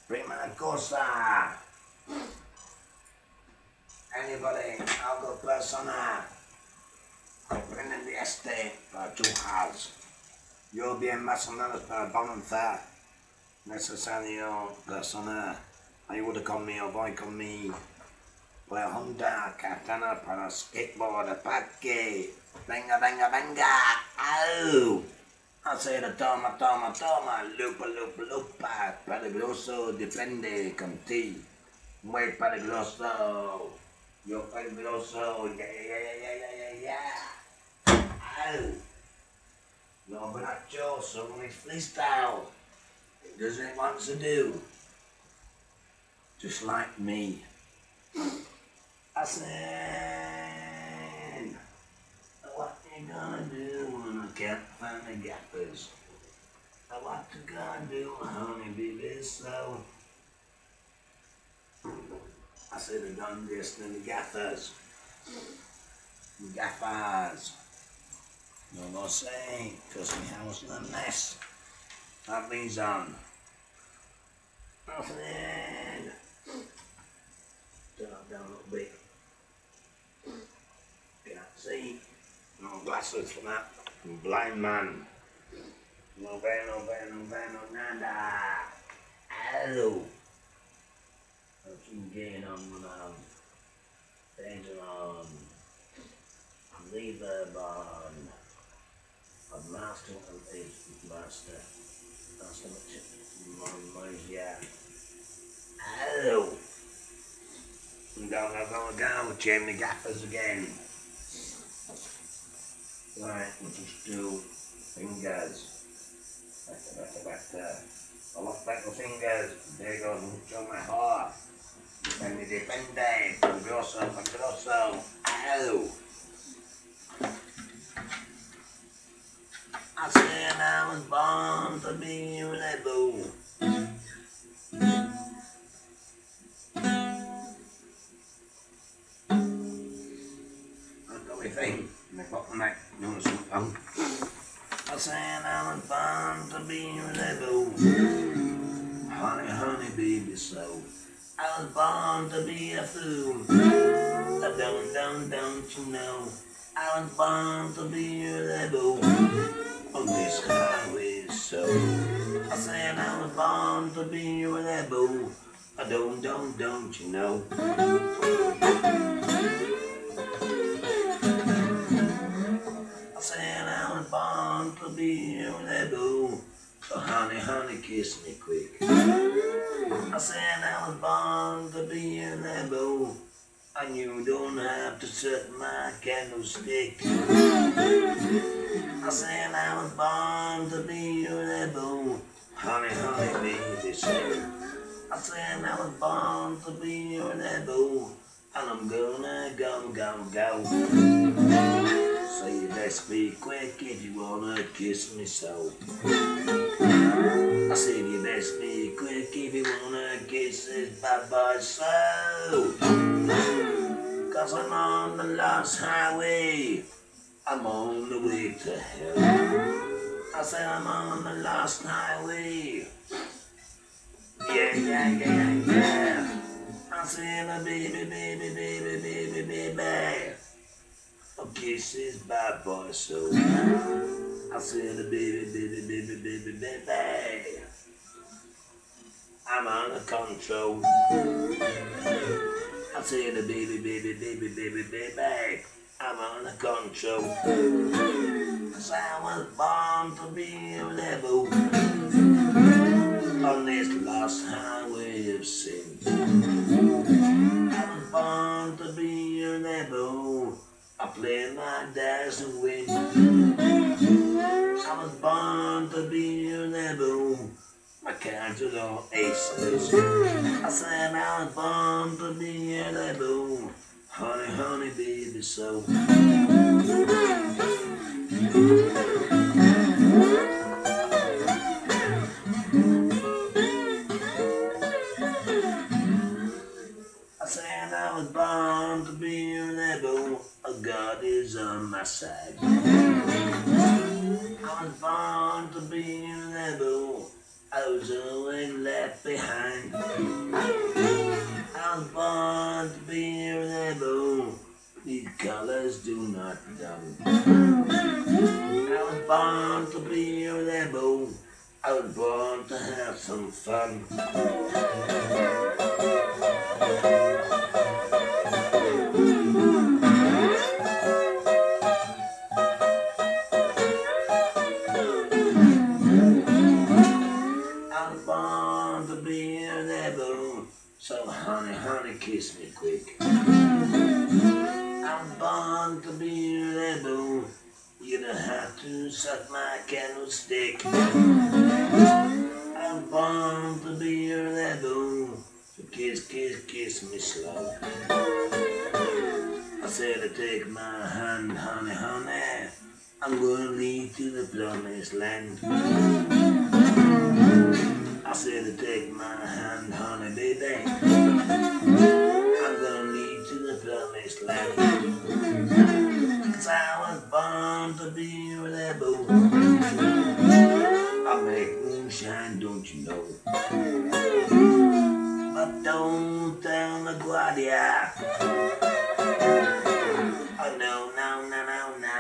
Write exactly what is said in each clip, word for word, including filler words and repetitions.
Prima cosa. Anybody, algo persona. Comprende este para tu house. Yo bien más o menos para voluntad. Necesario persona. Ayuda conmigo, voy conmigo. La Honda Katana para skateboard ataque. Venga, venga, venga. Au. Hacer toma, toma, toma. Lupa, lupa, lupa. Peligroso, depende con ti. Muy peligroso. Yo peligroso. Yeah, yeah, yeah, yeah, yeah, yeah, yeah. Au. No, but not Joe, so only freestyle. It does what it wants to do. Just like me. I said, what you gonna do when I can't find the gappers? What you gonna do, honey, baby, so? I said, I done this to the gaffers. The gaffers. No more saying, cause my house is a mess. That means on. I said, turn up down a little bit. Can't see. No glasses for that. I'm blind man. No van, no van, no van, no nada. Hello. I'm getting on um, painting on reverb on a master and a master. Master much yeah. Hello. I'm going to go down with Jamie Gaffers again. Right, we'll just do fingers. Better, better, better. I love better fingers. There you go, show my heart. Depende, depende. Peligroso, peligroso. Ow. I said I was born to be a rebel. That's the only thing. And I got my neck, you know, something. I said I was born to be a rebel. Honey, honey, baby, so I was born to be a fool. Don't, don't, don't you know? I was born to be a rebel on this highway, so I said I was born to be a rebel. Don't, don't, don't you know? I said I was born to be a rebel. So honey, honey, kiss me quick. I said I was born to be a rebel, and you don't have to set my candlestick. I said I was born to be a rebel, honey, honey, baby, so I said I was born to be a rebel, and I'm gonna go, go, go. So you best be quick if you wanna kiss me so. I said you best be quick if you wanna kiss this bad boy so. Cause I'm on the lost highway, I'm on the way to hell. I said I'm on the lost highway. Yeah, yeah, yeah, yeah. I said baby, baby, baby, baby, baby. Oh, kiss this bad boy so. I said baby, baby, baby, baby, baby. I'm under control. I said baby, baby, baby, baby, baby. I'm under control. Cause I was born to be a rebel on this lost highway of sin. I was born to be a rebel. I play my dash and win. I was born to be a rebel. My cards are all aces. I said I was born to be a rebel. Honey, honey, baby, so. I said I was born to be a rebel. God is on my side. I was born to be a rebel. I was always left behind. I was born to be a rebel. These colors do not know. I was born to be a rebel. I was born to have some fun. I was born to be a rebel. So honey, honey, kiss me quick. I'm born to be a rebel. You don't have to suck my candlestick. I'm born to be a rebel. So kiss, kiss, kiss me slow. I said to take my hand, honey, honey. I'm gonna lead to the promised land. I said to take my hand, honey, baby. I'm gonna lead to the promised land. Cause I was born to be a rebel. I make moonshine, don't you know? But don't tell the Guardia. Oh no, no, no, no, no.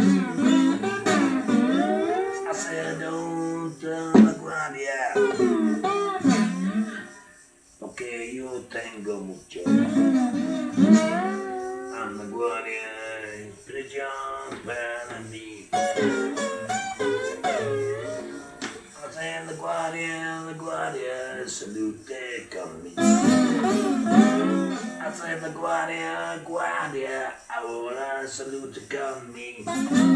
I said don't tell the Guardia. Okay, you tengo mucho. I'm the Guardia, prisión para mí. I said the Guardia, the Guardia, salute conmigo. I said the Guardia, Guardia, ahora salute conmigo.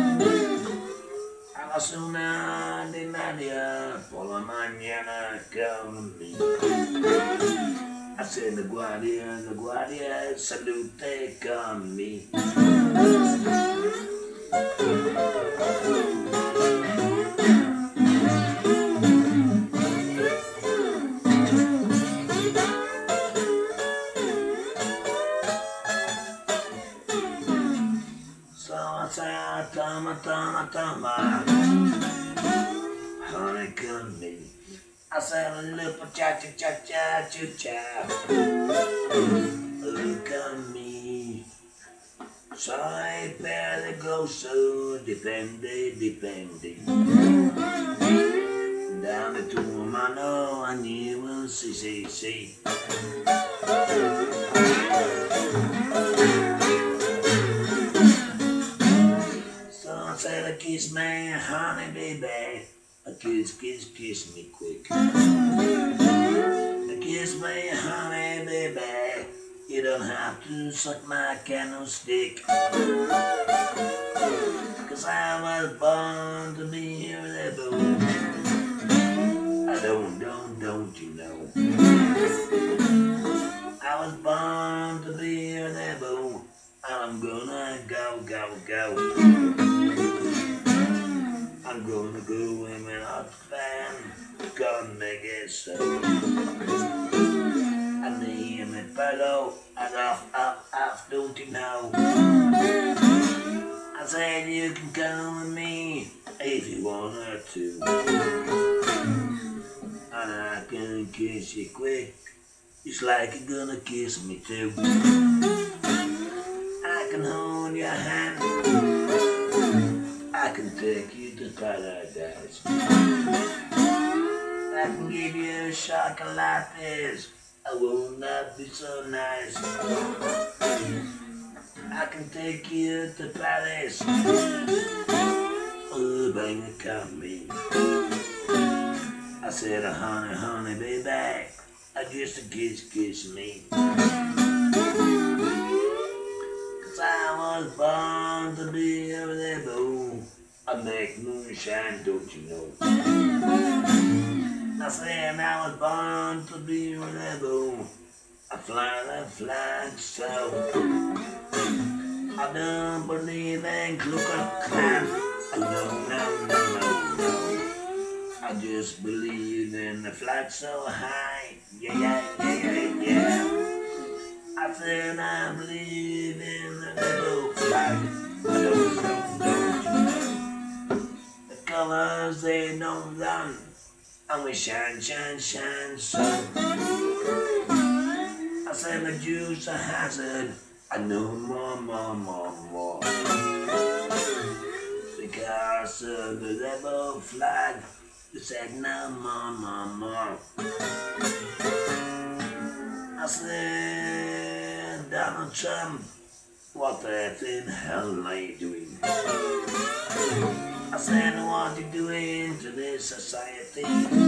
A las una de media por la mañana conmigo. I said the Guardia, the Guardia, salute conmigo. So I said, Tama, Tama, Tama, honey, come me. I said, a little cha cha cha cha cha cha. Look at me. Soy peligroso, depende, depende. Dame tu mano, animo, si, si, si. So I said, kiss me, honey, baby. A kiss, kiss, kiss me quick. A kiss me, honey, baby. You don't have to suck my candlestick. Cause I was born to be a rebel. I don't, don't, don't you know? I was born to be a rebel. I'm gonna go, go, go. I'm gonna go in an hot fan, gonna make it so. And the him and fellow, and off, off, off, don't you know? I said you can come with me if you wanted to. And I can kiss you quick, just like you're gonna kiss me too. I can hold your hand, I can take you to paradise. I can give you chocolates, I will not be so nice. I can take you to Paris, oh baby, come me. I said, honey, honey, baby, I just a kiss, kiss me. Cause I was born to be a rebel. I make moonshine, don't you know? I said I was born to be a rebel. I fly that flag so. I don't believe in Ku Klux Klan. No, no, no, no, no. I just believe in the flag so high. Yeah, yeah, yeah, yeah, yeah. I said I believe in the rebel flag. Don't, don't, don't you know? The colors they don't run. and we shine, shine, shine so. I said the Jews a hazard, I know more, more, more, more. Because of the rebel flag, they said no more, more, more. I said, Donald Trump, what the earth in hell are you doing? I said, what are you doing to this society?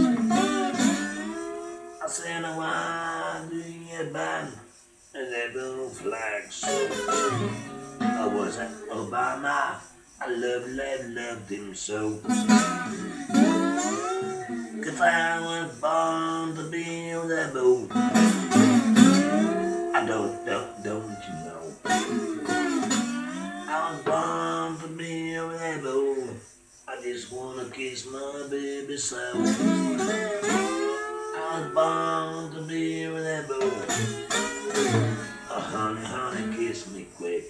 I said, why do you ban the rebel flag so? I was at Obama, I love, love, loved him so. Cause I was born to be a rebel. I don't, don't, don't you know? I was born to be a rebel. I just wanna kiss my baby so. I was born to be a rebel. Oh honey, honey, kiss me quick.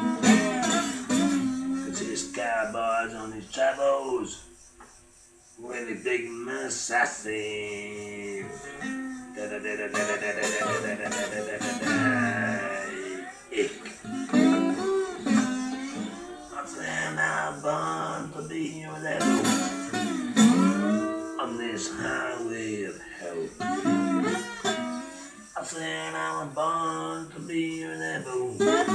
Cause his cowboys on his travels really big assassin. Da da da da da da da da da da da da da. I said I'm born to be a rebel on this highway of hell. I said I was born to be a rebel.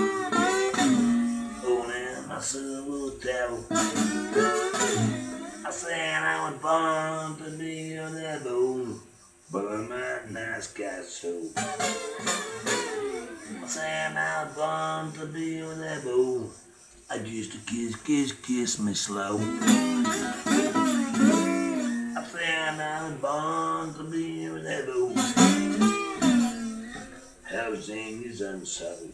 Only my soul will tell. I said I was born to be a rebel, but I'm a nice guy so. I said I was born to be a rebel. I used to kiss, kiss, kiss me slow. I said I was born to be a rebel. Housing is unsettled.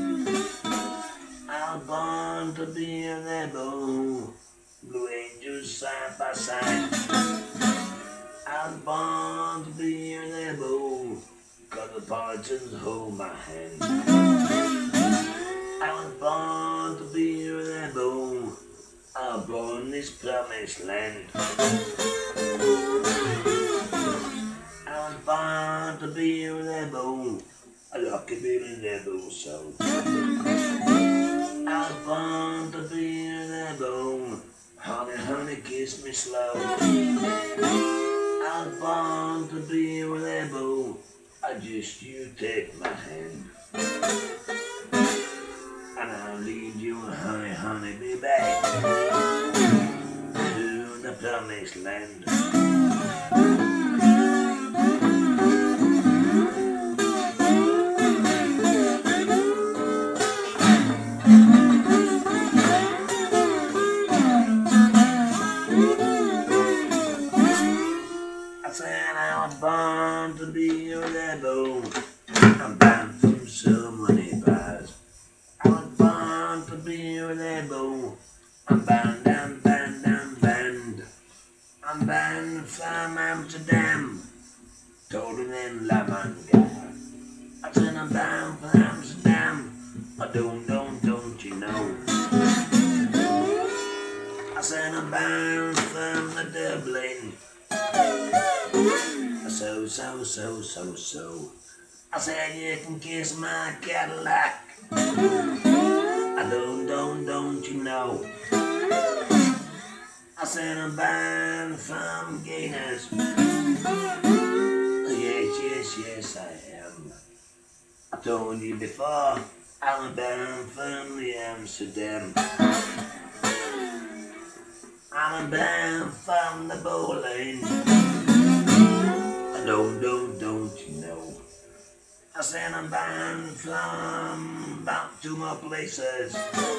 I was born to be a rebel. Blue angels side by side. I was born to be a rebel. Cause the politicians hold my hand. I was born to be a rebel. I was born in this promised land. I was born to be a rebel. A lucky baby rebel soul. I was born to be a rebel. Honey, honey, kiss me slow. I was born to be a rebel. I just you take my hand. And I'll lead you, honey, honey, be back to the promised land. I said I was born to be a rebel. I'm banned from so many bars. I was born to be a rebel. I'm banned, I'm banned, I'm banned. I'm banned from Amsterdam, Toten in La Manga. I said I'm banned from Amsterdam. I don't, don't, don't you know? I said I'm banned from the Dublin. So, so, so, so, so. I said you can kiss my Cadillac. I don't, don't, don't you know? I said I'm banned from Guinness. Yes, yes, yes, I am. I told you before, I'm banned from the Amsterdam. I'm banned from the bowling. I don't, don't, don't you know? I said I'm banned from about two more places.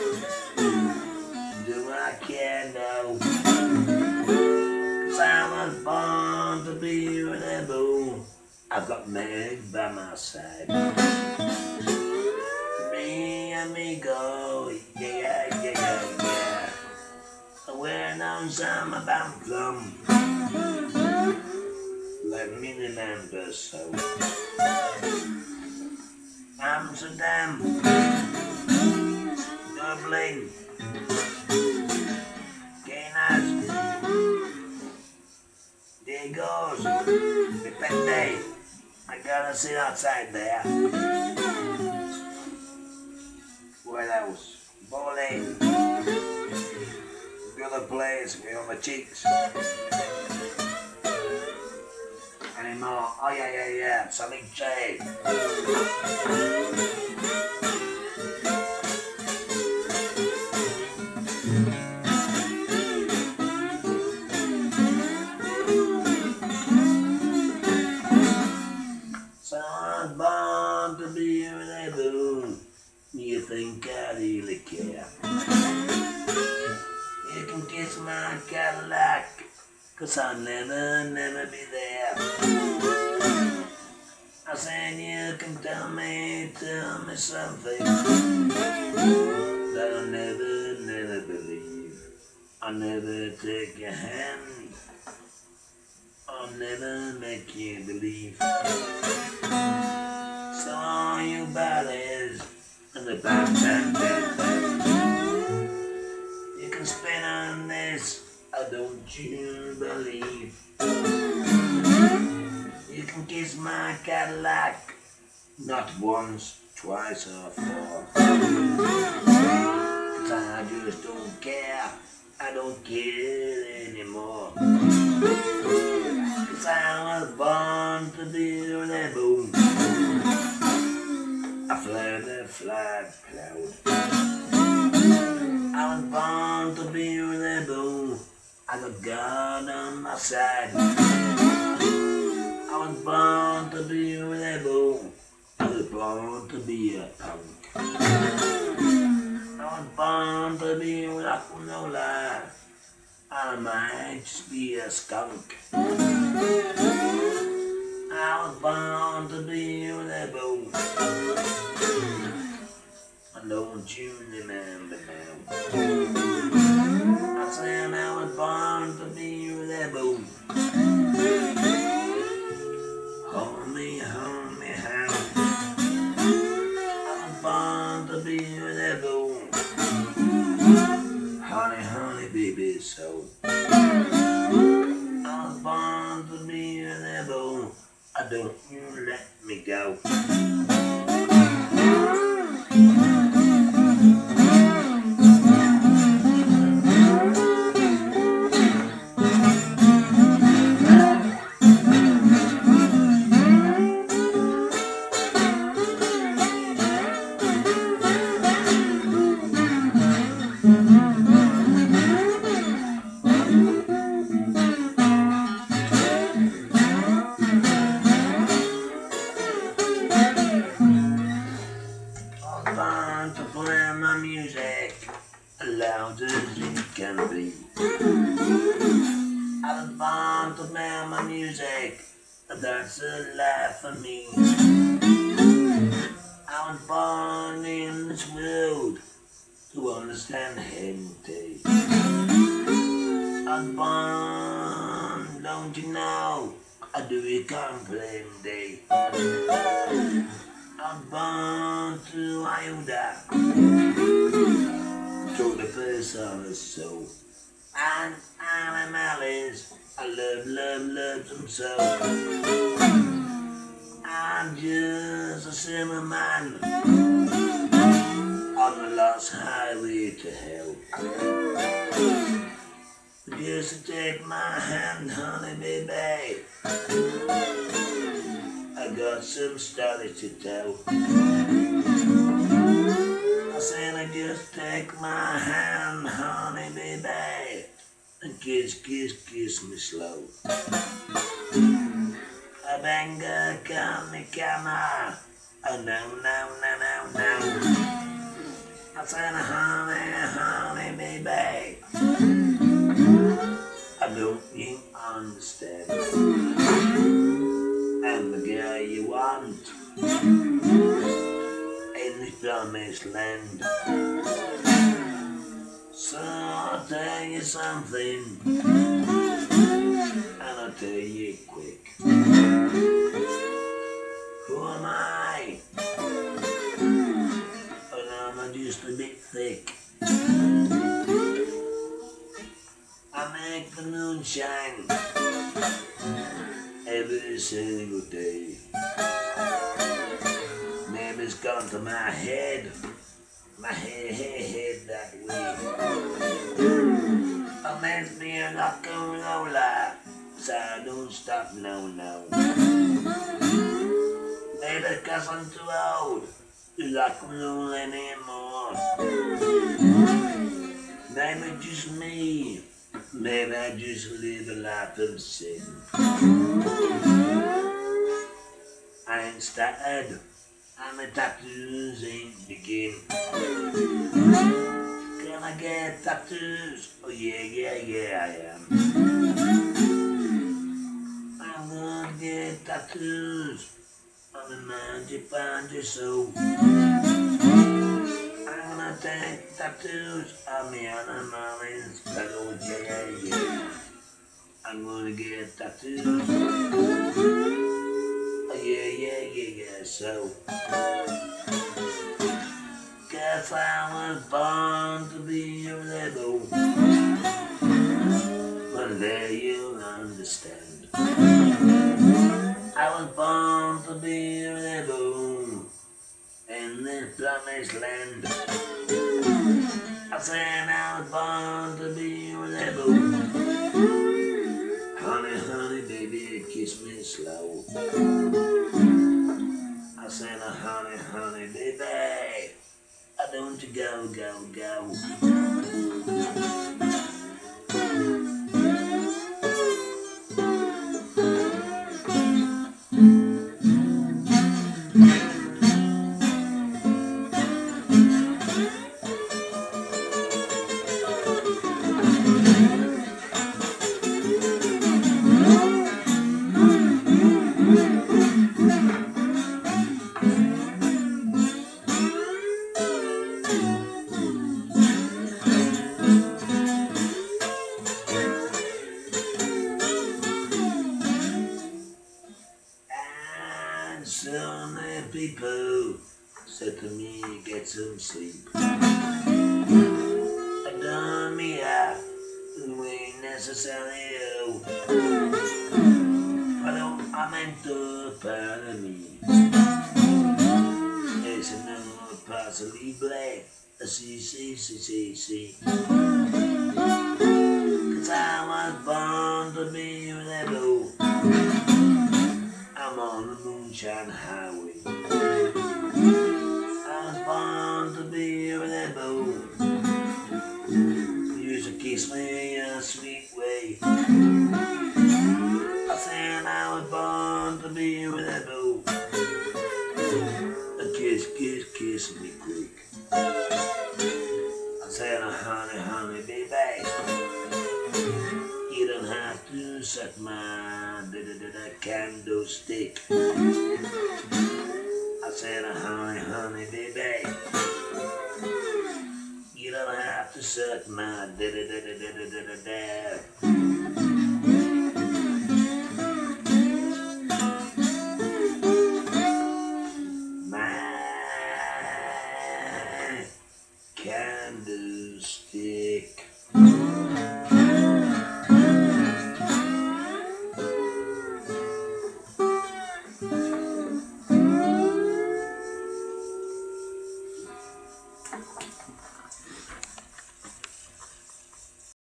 Do I care now? Cause I was born to be a rebel. I've got Meg by my side. Me amigo, yeah, yeah, yeah, yeah. Where knows I'm about from? Let me remember so. Amsterdam, Dublin, Guinness, there he goes. Depende. I gotta sit outside there. What else? Bowling. Gonna play with all my cheeks. Anymore? Oh yeah, yeah, yeah. Something changed. Someone's born to be a rebel. You think I really care? You can kiss my Cadillac, 'cause I'll never, never be there. I said you can tell me, tell me something that I'll never, never believe. I'll never take your hand, I'll never make you believe. So all you baddies and the bam, bam, bam, bam, you can spin on this, oh, don't you believe? You can kiss my Cadillac, not once, twice or four. 'Cause I just don't care, I don't care anymore. 'Cause I was born to be a rebel. I fly the flag cloud. I was born to be a rebel. I got God on my side. I was born to be a rebel. I was born to be a punk. I was born to be a rock and roller. I might just be a skunk. I was born to be a rebel. And don't you remember now? I said I was born to be a rebel. Hold me, hold me, how? I was born to be a rebel. Honey, honey, baby, so. I was born to be a rebel. I don't you let me go. Born to play my music loud as it can be. I was born to play my music, that's a life for me. I was born in this world to understand heritage. I was born, don't you know, I do it complain day. I'm born to Iota, to the first of the soul. And animals, I love, love, love them so. I'm just a simple man on the lost highway to hell. Just to take my hand, honey, baby. I got some stories to tell. I said I just take my hand, honey, baby, and kiss, kiss, kiss me slow. A banga, come, come, oh no, no, no, no, no. I said, honey, honey, baby, I don't you understand? I'm the girl you want in the promised land. So I'll tell you something, and I'll tell you quick. Who am I? Well, I'm just a bit thick. I make the moonshine single day. Maybe it's gone to my head, my head, head, head that way. I makes me a rock and roller, so I don't stop no, no. Maybe cause I'm too old to rock and roll anymore. Maybe just me, maybe I just live a life of sin. I ain't started, and my tattoos ain't begin. Can I get tattoos? Oh yeah, yeah, yeah, I am. I'm gonna get tattoos on the magic find your soul. I'm gonna take tattoos on me on the mountains, fellow, yeah, yeah. I'm gonna get tattoos. Oh yeah, yeah, yeah, yeah, so. Guess I was born to be a rebel. One day you'll understand. I was born to be a rebel in this promised land. I said I was born to be a rebel. Honey, honey, baby, kiss me slow. I said, honey, honey, baby, I don't you go, go, go. So many people said to me, get some sleep. I done me out, who ain't necessarily you. But I meant to part of me. There's another possibly black, a see, see, see, see, see. Cause I was born to be a rebel. I'm on the moonshine highway. I was born to be a rebel. You used to kiss me in a sweet way. I said I was born to be a rebel. A kiss, kiss, kiss me quick. I said, honey, honey, baby, you don't have to suck my da da da da candlestick. I said, honey, honey, baby, you don't have to suck my da da da da da da da da.